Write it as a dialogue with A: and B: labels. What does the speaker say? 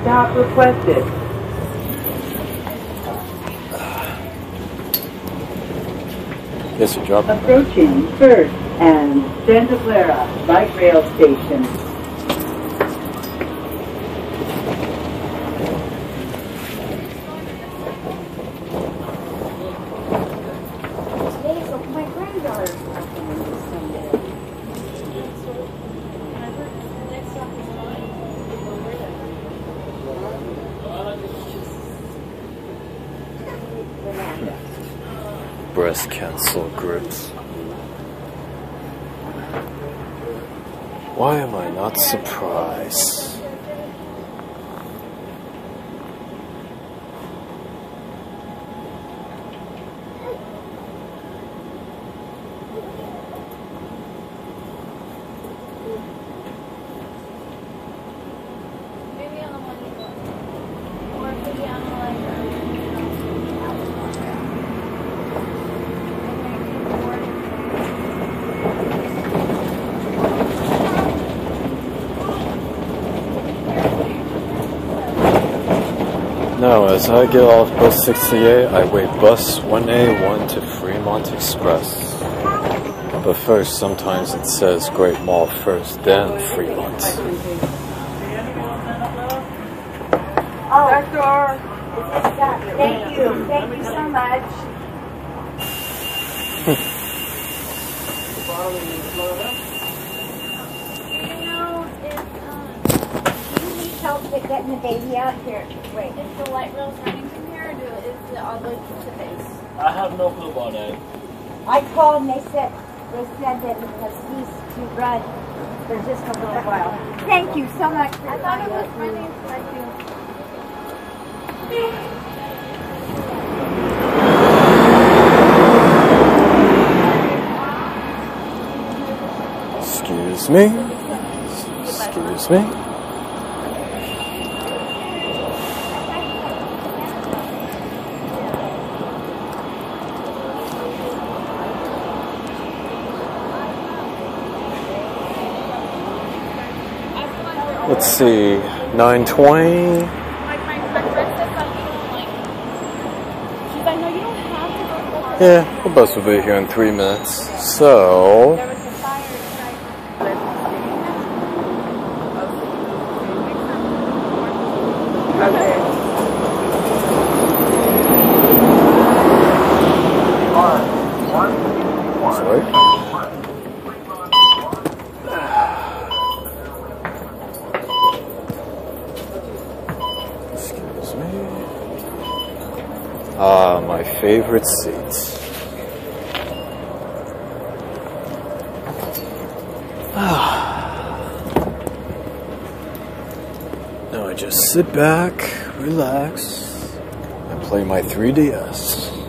A: stop requested.
B: Yes, you drop.
A: Approaching First and Santa Clara Light Rail Station.
C: My granddaughter's working on this Sunday.
B: Breast cancer grips. Why am I not surprised? Now, as I get off bus 68, I wait bus 1A1 to Fremont Express. But first, sometimes it says Great Mall first, then Fremont.
C: Oh, thank you so much. Help with getting the baby out here. Wait,
D: Is the light rail running from here, or is it all the way to the base?
E: I have no clue about that.
C: I called and they said that because he's to run for just a little while. Thank you so much for
D: I thought it was running like you.
B: Excuse me. Excuse me. Let's see, 9:20. Yeah, the bus will be here in 3 minutes. So, sorry. Excuse me. Ah, my favorite seat. Now I just sit back, relax, and play my 3DS.